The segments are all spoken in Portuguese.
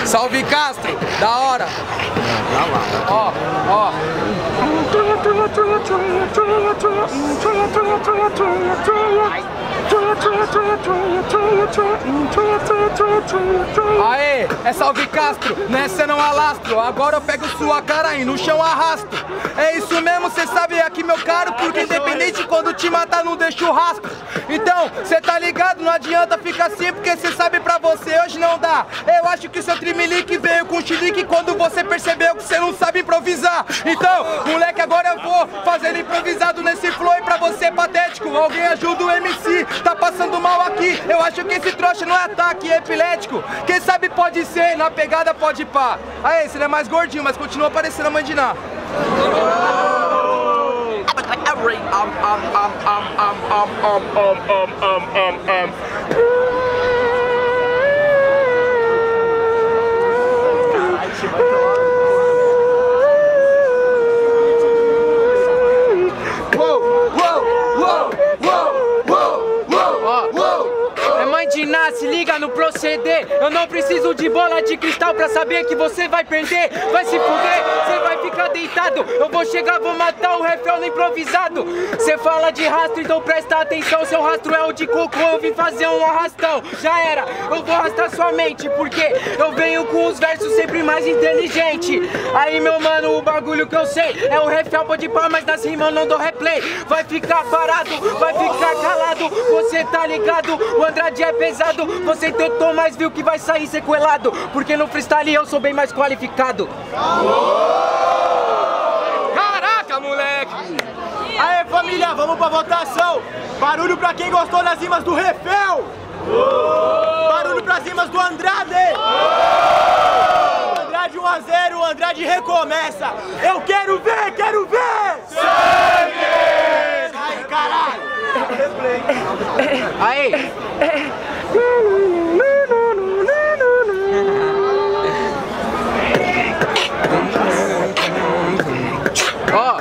Salve Castro, da hora. Ó, ó. Aê, é Salve Castro, nessa não alastro. Agora eu pego sua cara e no chão arrasto. É isso mesmo, cê sabe aqui meu caro, porque independente quando te matar não deixa o rastro. Então, cê tá ligado, não adianta ficar assim, porque cê sabe pra você hoje não dá. Eu acho que o seu trimelique veio com chilique quando você percebeu que cê não sabe improvisar. Então, moleque, agora eu vou fazendo improvisado nesse flow e pra você patético. Alguém ajuda o MC, tá passando mal aqui. Eu acho que esse trouxa não é ataque, é epilético. Quem sabe pode ser, na pegada pode pá. Aí, você não é mais gordinho, mas continua parecendo a Mandiná. Se liga no proceder, eu não preciso de bola de cristal pra saber que você vai perder. Vai se fuder, você vai ficar deitado. Eu vou chegar, vou matar o refrão no improvisado. Você fala de rastro, então presta atenção. Seu rastro é o de cocô, eu vim fazer um arrastão. Já era, eu vou arrastar sua mente, porque eu venho com os versos sempre mais inteligente. Aí meu mano, o bagulho que eu sei é o refrão pode pá, mas nas rimas eu não dou replay. Vai ficar parado, vai ficar calado. Você tá ligado, o Andrade é pesado. Você tentou, mas viu que vai sair sequelado, porque no freestyle eu sou bem mais qualificado. Caraca, moleque! Aê, família, vamos pra votação. Barulho pra quem gostou das rimas do Refel. Barulho pras rimas do Andrade. Andrade 1 a 0, o Andrade recomeça. Eu quero ver, quero ver. Sangue! Aí, caralho. Aí. Ó.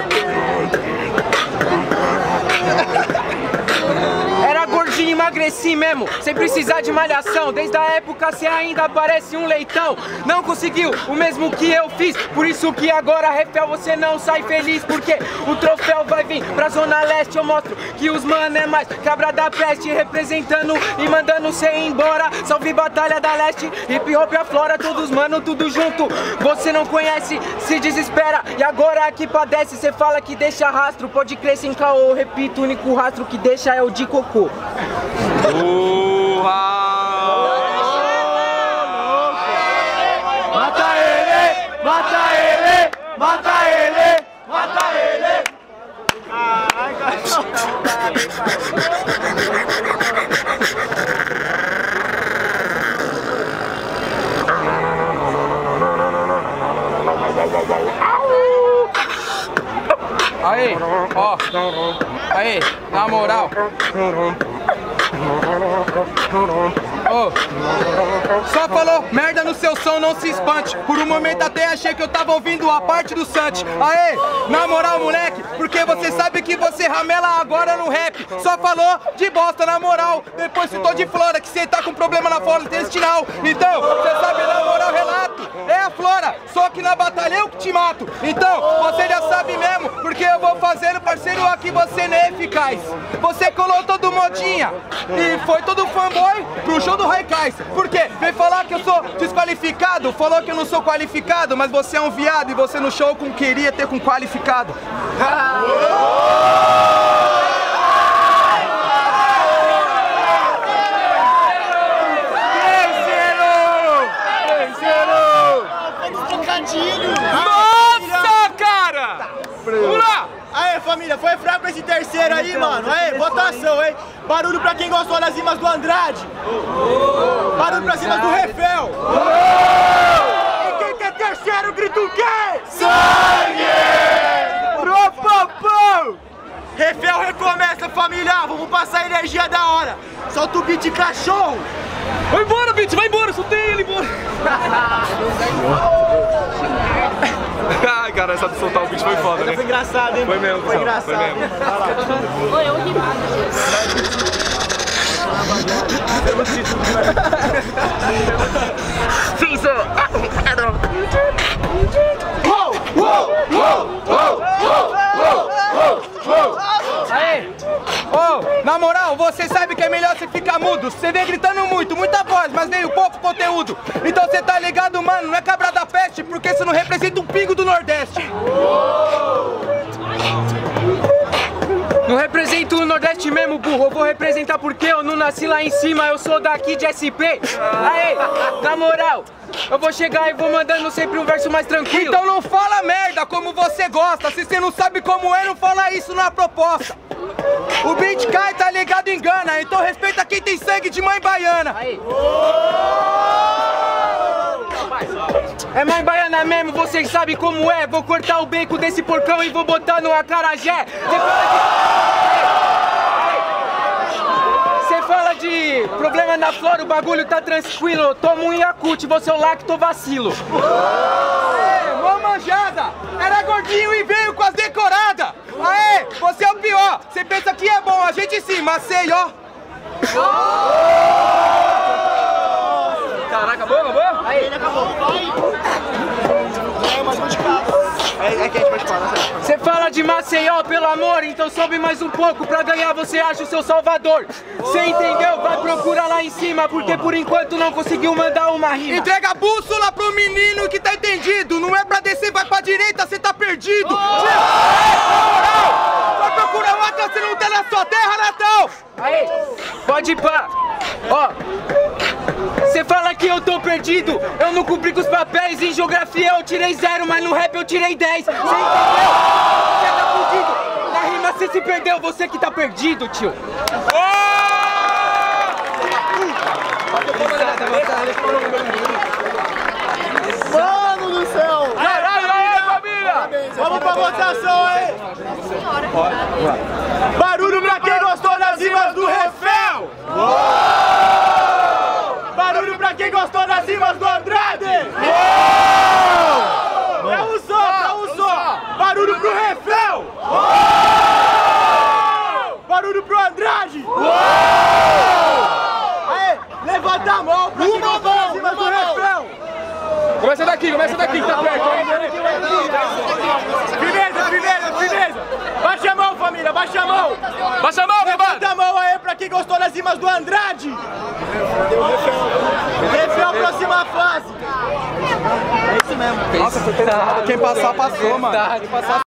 Era gordinho e emagreci mesmo, sem precisar de malhação. Desde a época cê ainda parece um leitão. Não conseguiu o mesmo que eu fiz, por isso que agora, Refel, você não sai feliz. Porque o troféu vai vir pra Zona Leste. Eu mostro que os mano é mais cabra da peste, representando e mandando cê embora. Salve Batalha da Leste, hip hop aflora. Todos mano, tudo junto. Você não conhece, se desespera. E agora aqui padece, cê fala que deixa rastro. Pode crer sem caô, repito, o único rastro que deixa é o de cocô. Mata ele, mata ele, mata ele, mata ele. Ai, Aí, ó. Aí, na moral. Oh. Só falou merda no seu som, não se espante. Por um momento até achei que eu tava ouvindo a parte do Santi. Aê, na moral, moleque, porque você sabe que você ramela agora no rap. Só falou de bosta, na moral. Depois citou de flora, que cê tá com problema na flora intestinal. Então, cê sabe, na moral, relato, é a flora, só que na batalha eu que te mato. Então, você já sabe mesmo, porque eu vou fazendo, parceiro, aqui você não é eficaz. Você colou todo modinha e foi todo fanboy pro show do Raikais. Por quê? Vem falar que eu sou desqualificado, falou que eu não sou qualificado, mas você é um viado e você no show queria ter com qualificado. Nossa, cara! Vamos lá! Aê, família, foi fraco esse terceiro aí, mano. Aê, votação, hein? Barulho pra quem gostou das rimas do Andrade. Barulho pras rimas do Refel. E quem quer terceiro, grita o quê? Sangue! Propopô! Refel recomeça, família. Vamos passar energia da hora. Solta o beat, cachorro. Vai embora, Beat, vai embora, soltei ele embora. Ai, cara, essa de soltar o beat foi foda, né? Foi engraçado, hein? Foi mesmo, foi engraçado. Foi mesmo. Oi, eu ri. Sim, cuzão. Aê! Ô, na moral, você sabe que é melhor você ficar mudo. Você vem gritando muito, muita voz, mas veio pouco conteúdo. Então você tá ligado, mano, não é cabra da peste, porque você não representa um pingo do Nordeste. Não represento o Nordeste mesmo, burro. Eu vou representar porque eu não nasci lá em cima. Eu sou daqui de SP. Aê, na moral, eu vou chegar e vou mandando sempre um verso mais tranquilo. Então não fala merda como você gosta. Se você não sabe como é, não fala isso na proposta. O beat cai, tá ligado, engana. Então respeita quem tem sangue de mãe baiana. Aí. É mãe baiana mesmo, vocês sabem como é. Vou cortar o beco desse porcão e vou botar no acarajé. Você fala de problema na flora, o bagulho tá tranquilo. Toma um Yakult, você é o lacto vacilo. Aê, mó manjada. Era gordinho e veio com as decoradas. Aê, você é o pior. Você pensa que é bom, a gente sim, mas sei, ó. Caraca, acabou? Aí. Ele acabou. É, mas onde casa? É que a gente vai falar, Você fala de Maceió, pelo amor, então sobe mais um pouco. Pra ganhar você acha o seu salvador. Você entendeu? Vai procurar lá em cima, porque por enquanto não conseguiu mandar uma rima. Entrega a bússola pro menino que tá entendido. Não é pra descer, vai pra direita, cê tá perdido. Vai procurar o Atlas, você não tá na sua terra natal. Aí, pode ir pá. Ó, você fala que eu tô perdido. Eu não cumpri com os papéis. Em geografia eu tirei 0, mas no rap eu tirei 10. Você entendeu? Você tá fudido. Na rima você se perdeu, você que tá perdido, tio. Mano do céu! Vamos pra votação aí! Barulho pra quem gostou das rimas do Refel! Barulho pra quem gostou das rimas do Andrade! Pra um só! Barulho pro Refel! Barulho pro Andrade! Aê, levanta a mão pra quem gostou das rimas do Refel! Começa daqui, que tá perto. Firmeza! Baixa a mão, família, baixa a mão! Baixa a mão, Levanta a mão aí pra quem gostou das rimas do Andrade! Refel, próxima fase! É isso mesmo. Nossa, quem passar, passou, mano.